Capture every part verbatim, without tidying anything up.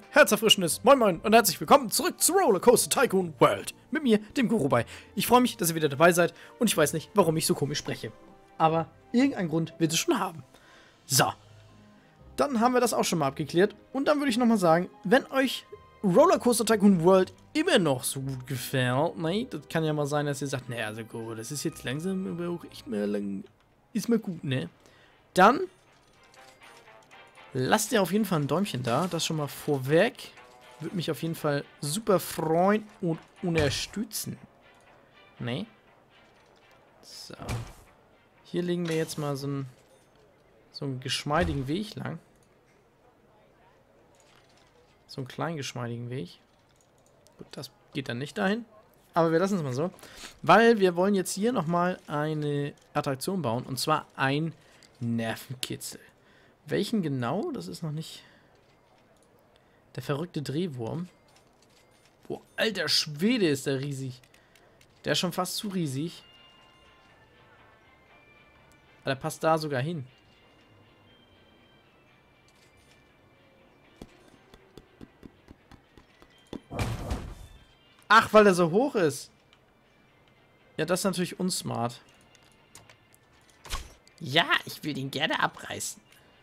herzerfrischendes Moin Moin und herzlich willkommen zurück zu Rollercoaster Tycoon World. Mit mir, dem Gurubai. Ich freue mich, dass ihr wieder dabei seid und ich weiß nicht, warum ich so komisch spreche. Aber irgendeinen Grund wird es schon haben. So, dann haben wir das auch schon mal abgeklärt. Und dann würde ich nochmal sagen, wenn euch Rollercoaster Tycoon World immer noch so gut gefällt, ne, das kann ja mal sein, dass ihr sagt, naja, also Guru, das ist jetzt langsam aber auch echt mal lang, ist mal gut, ne? Dann lasst ihr auf jeden Fall ein Däumchen da, das schon mal vorweg. Würde mich auf jeden Fall super freuen und unterstützen. Ne? So. Hier legen wir jetzt mal so einen, so einen geschmeidigen Weg lang. So einen kleinen geschmeidigen Weg. Gut, das geht dann nicht dahin. Aber wir lassen es mal so. Weil wir wollen jetzt hier nochmal eine Attraktion bauen. Und zwar ein Nervenkitzel. Welchen genau? Das ist noch nicht... Der verrückte Drehwurm. Boah, alter Schwede, ist der riesig. Der ist schon fast zu riesig. Aber der passt da sogar hin. Ach, weil der so hoch ist. Ja, das ist natürlich unsmart. Ja, ich will den gerne abreißen.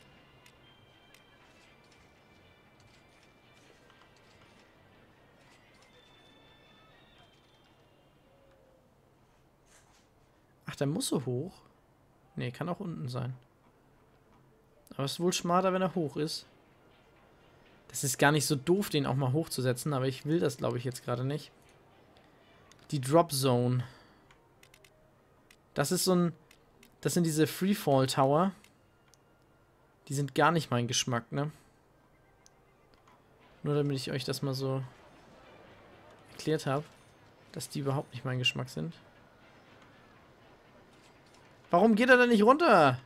Ach, der muss so hoch? Nee, kann auch unten sein. Aber es ist wohl smarter, wenn er hoch ist. Das ist gar nicht so doof, den auch mal hochzusetzen, aber ich will das, glaube ich, jetzt gerade nicht. Die Drop Zone. Das ist so ein... Das sind diese Freefall Tower. Die sind gar nicht mein Geschmack, ne? Nur damit ich euch das mal so erklärt habe, dass die überhaupt nicht mein Geschmack sind. Warum geht er denn nicht runter?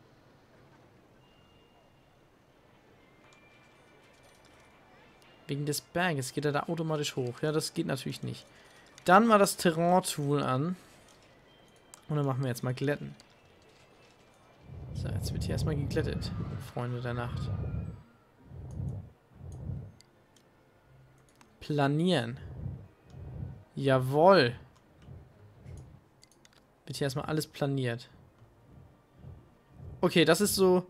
Wegen des Berges geht er da automatisch hoch. Ja, das geht natürlich nicht. Dann mal das Terrain-Tool an. Und dann machen wir jetzt mal Glätten. So, jetzt wird hier erstmal geglättet, Freunde der Nacht. Planieren. Jawohl. Wird hier erstmal alles planiert. Okay, das ist so...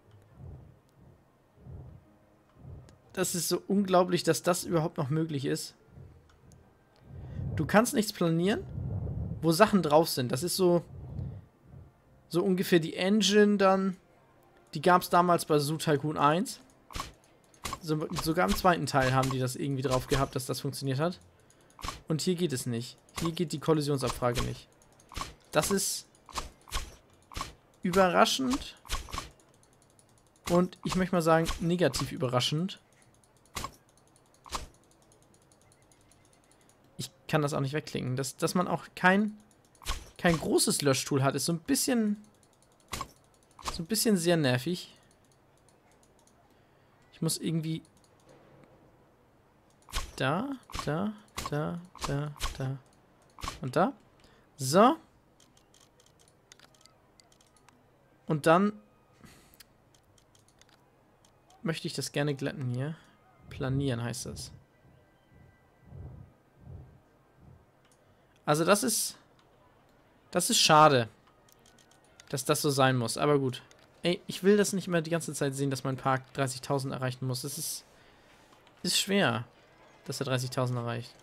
Das ist so unglaublich, dass das überhaupt noch möglich ist. Du kannst nichts planieren, wo Sachen drauf sind. Das ist so... So ungefähr die Engine dann... Die gab es damals bei Zoo Tycoon eins. So, sogar im zweiten Teil haben die das irgendwie drauf gehabt, dass das funktioniert hat. Und hier geht es nicht. Hier geht die Kollisionsabfrage nicht. Das ist... überraschend. Und ich möchte mal sagen, negativ überraschend. Ich kann das auch nicht wegklicken. Dass, dass man auch kein, kein großes Löschtool hat, ist so ein bisschen... So ein bisschen sehr nervig. Ich muss irgendwie... Da, da, da, da, da. Und da. So. Und dann möchte ich das gerne glätten hier. Planieren heißt das. Also das ist... Das ist schade, dass das so sein muss. Aber gut. Ey, ich will das nicht immer die ganze Zeit sehen, dass mein Park dreißigtausend erreichen muss. Das ist... Ist schwer, dass er dreißigtausend erreicht.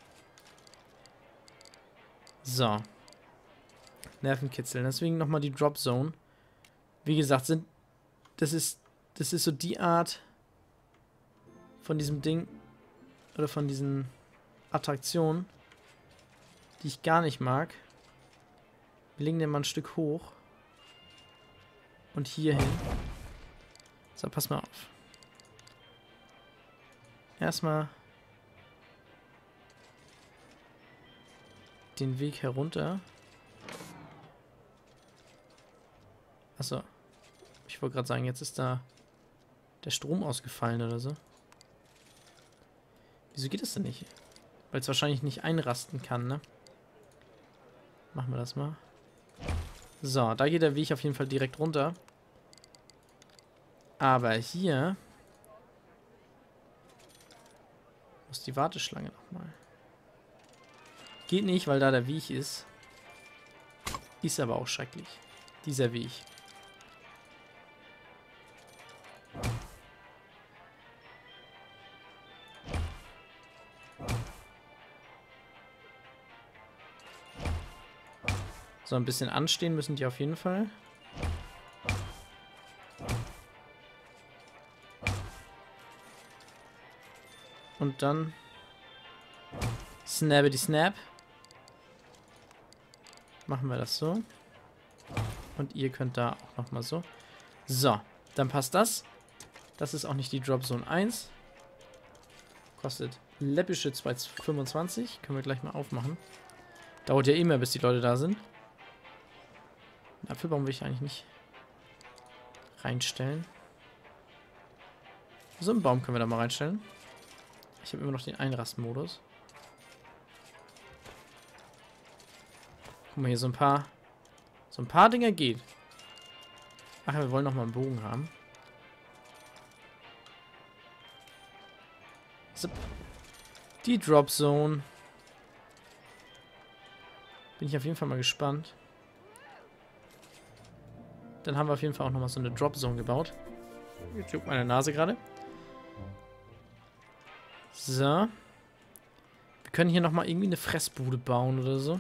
So. Nervenkitzeln. Deswegen nochmal die Drop Zone. Wie gesagt, sind das ist das ist so die Art von diesem Ding oder von diesen Attraktionen, die ich gar nicht mag. Wir legen den mal ein Stück hoch und hier hin. So, pass mal auf. Erstmal den Weg herunter. Achso. Ich wollte gerade sagen, jetzt ist da der Strom ausgefallen oder so. Wieso geht das denn nicht? Weil es wahrscheinlich nicht einrasten kann, ne? Machen wir das mal. So, da geht der Weg auf jeden Fall direkt runter. Aber hier Muss die Warteschlange nochmal. Geht nicht, weil da der Weg ist. Ist aber auch schrecklich. Dieser Weg. So, ein bisschen anstehen müssen die auf jeden Fall. Und dann Snappity Snap. Machen wir das so. Und ihr könnt da auch nochmal so. So, dann passt das. Das ist auch nicht die Drop Zone eins. Kostet läppische zwei Komma fünfundzwanzig. Können wir gleich mal aufmachen. Dauert ja eh mehr, bis die Leute da sind. Den Apfelbaum will ich eigentlich nicht reinstellen. So einen Baum können wir da mal reinstellen. Ich habe immer noch den Einrastmodus. Guck mal, hier so ein paar... So ein paar Dinger geht. Ach, wir wollen noch mal einen Bogen haben. So. Die Drop Zone. Bin ich auf jeden Fall mal gespannt. Dann haben wir auf jeden Fall auch nochmal so eine Drop Zone gebaut. Jetzt juckt meine Nase gerade. So. Wir können hier nochmal irgendwie eine Fressbude bauen oder so.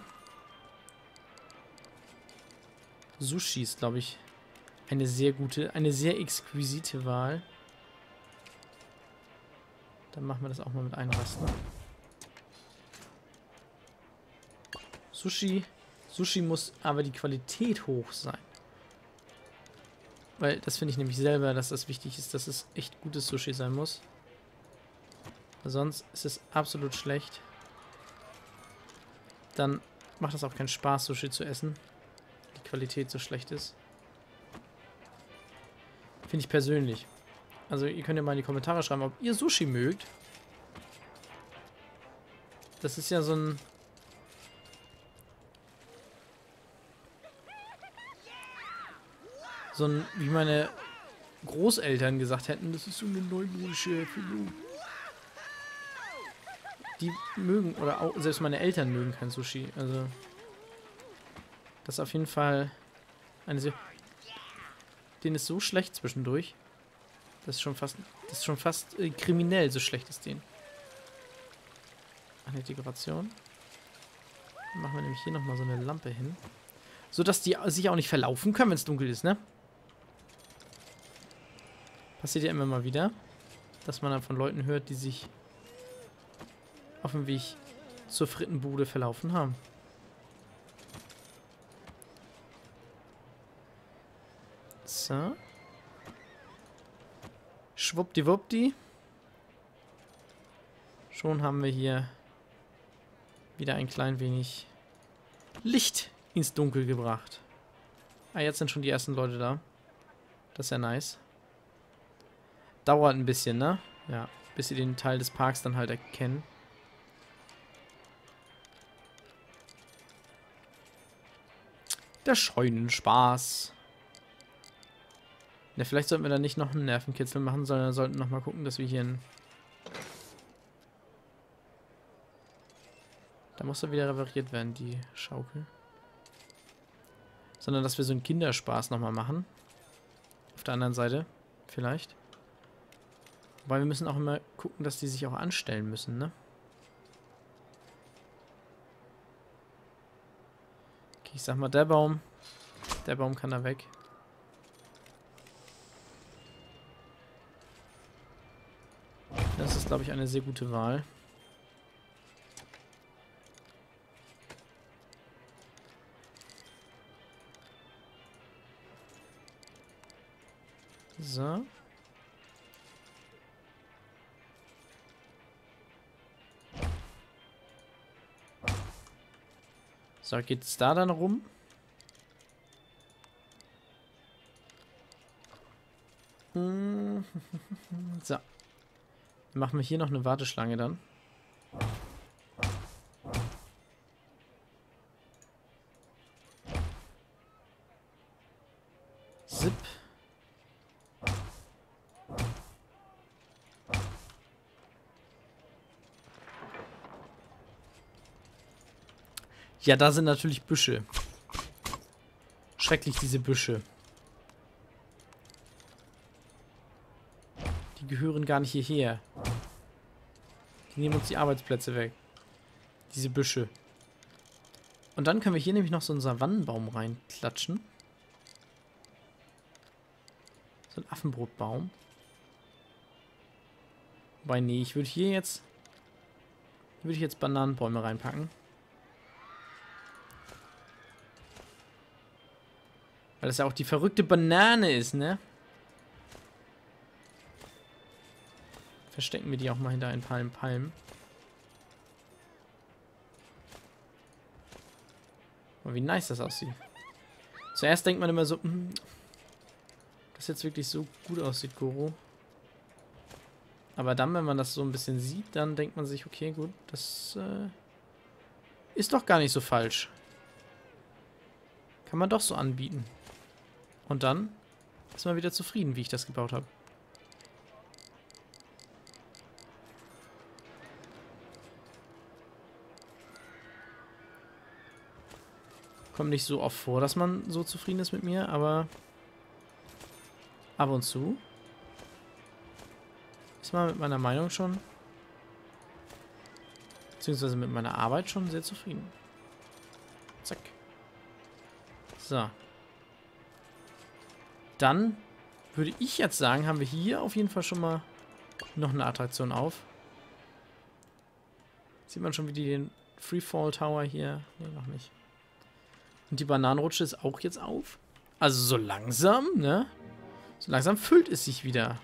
Sushi ist, glaube ich, eine sehr gute, eine sehr exquisite Wahl. Dann machen wir das auch mal mit Einrasten. Sushi. Sushi muss aber die Qualität hoch sein. Weil das finde ich nämlich selber, dass das wichtig ist, dass es echt gutes Sushi sein muss. Sonst ist es absolut schlecht. Dann macht es auch keinen Spaß, Sushi zu essen. Die Qualität so schlecht ist. Finde ich persönlich. Also ihr könnt ja mal in die Kommentare schreiben, ob ihr Sushi mögt. Das ist ja so ein... So ein, wie meine Großeltern gesagt hätten, das ist so eine neumodische Erfindung. Die mögen, oder auch selbst meine Eltern mögen kein Sushi. Also, das ist auf jeden Fall eine sehr... Den ist so schlecht zwischendurch. Das ist schon fast, das ist schon fast äh, kriminell, so schlecht ist den. Eine Dekoration. Dann machen wir nämlich hier nochmal so eine Lampe hin. So dass die sich auch nicht verlaufen können, wenn es dunkel ist, ne? Passiert ja immer mal wieder, dass man dann von Leuten hört, die sich auf dem Weg zur Frittenbude verlaufen haben. So. Schwuppdiwuppdi. Schon haben wir hier wieder ein klein wenig Licht ins Dunkel gebracht. Ah, jetzt sind schon die ersten Leute da. Das ist ja nice. Dauert ein bisschen, ne? Ja, bis sie den Teil des Parks dann halt erkennen. Der Scheunenspaß. Ja, vielleicht sollten wir da nicht noch einen Nervenkitzel machen, sondern sollten noch mal gucken, dass wir hier einen... Da muss er wieder repariert werden, die Schaukel. Sondern, dass wir so einen Kinderspaß nochmal machen. Auf der anderen Seite, vielleicht. Weil wir müssen auch immer gucken, dass die sich auch anstellen müssen, ne? Okay, ich sag mal, der Baum. Der Baum kann da weg. Das ist, glaube ich, eine sehr gute Wahl. So. So, geht's da dann rum? So. Dann machen wir hier noch eine Warteschlange dann. Zip. Ja, da sind natürlich Büsche. Schrecklich, diese Büsche. Die gehören gar nicht hierher. Die nehmen uns die Arbeitsplätze weg. Diese Büsche. Und dann können wir hier nämlich noch so einen Savannenbaum reinklatschen. So ein Affenbrotbaum. Wobei, nee, ich würde hier jetzt... Würde ich jetzt Bananenbäume reinpacken. Weil das ja auch die verrückte Banane ist, ne? Verstecken wir die auch mal hinter ein paar Palmen. Oh, wie nice das aussieht. Zuerst denkt man immer so, hm, das jetzt wirklich so gut aussieht, Goro. Aber dann, wenn man das so ein bisschen sieht, dann denkt man sich, okay, gut, das äh, ist doch gar nicht so falsch. Kann man doch so anbieten. Und dann ist man wieder zufrieden, wie ich das gebaut habe. Kommt nicht so oft vor, dass man so zufrieden ist mit mir, aber ab und zu ist man mit meiner Meinung schon, beziehungsweise mit meiner Arbeit schon sehr zufrieden. Zack. So. Dann würde ich jetzt sagen, haben wir hier auf jeden Fall schon mal noch eine Attraktion auf. Sieht man schon, wie die den Freefall Tower hier... Ne, noch nicht. Und die Bananenrutsche ist auch jetzt auf. Also so langsam, ne? So langsam füllt es sich wieder.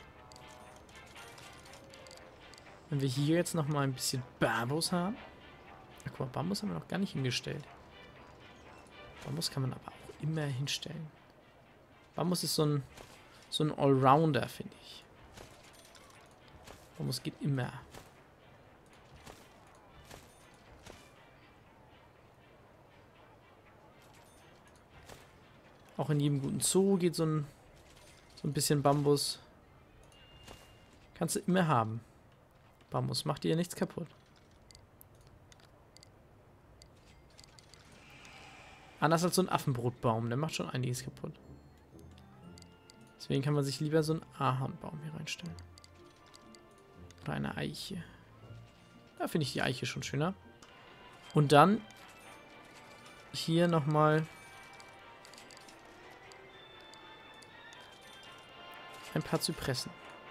Wenn wir hier jetzt noch mal ein bisschen Bambus haben. Ach, guck mal, Bambus haben wir noch gar nicht hingestellt. Bambus kann man aber auch immer hinstellen. Bambus ist so ein, so ein Allrounder, finde ich. Bambus geht immer. Auch in jedem guten Zoo geht so ein, so ein bisschen Bambus. Kannst du immer haben. Bambus macht dir ja nichts kaputt. Anders als so ein Affenbrotbaum, der macht schon einiges kaputt. Deswegen kann man sich lieber so einen Ahornbaum hier reinstellen. Oder eine Eiche. Da finde ich die Eiche schon schöner. Und dann hier nochmal ein paar Zypressen.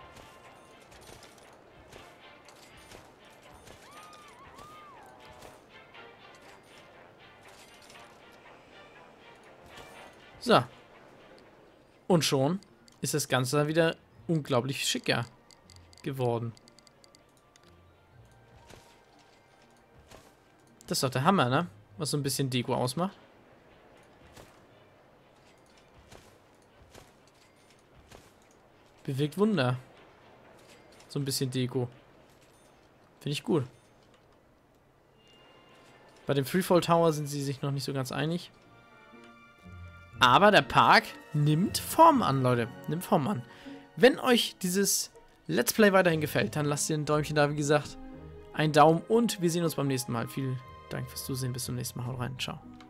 So. Und schon ist das Ganze dann wieder unglaublich schicker geworden. Das ist doch der Hammer, ne? Was so ein bisschen Deko ausmacht. Bewirkt Wunder. So ein bisschen Deko. Finde ich gut. Bei dem Freefall Tower sind sie sich noch nicht so ganz einig. Aber der Park nimmt Form an, Leute. Nimmt Form an. Wenn euch dieses Let's Play weiterhin gefällt, dann lasst ihr ein Däumchen da, wie gesagt. Einen Daumen und wir sehen uns beim nächsten Mal. Vielen Dank fürs Zusehen. Bis zum nächsten Mal. Haut rein. Ciao.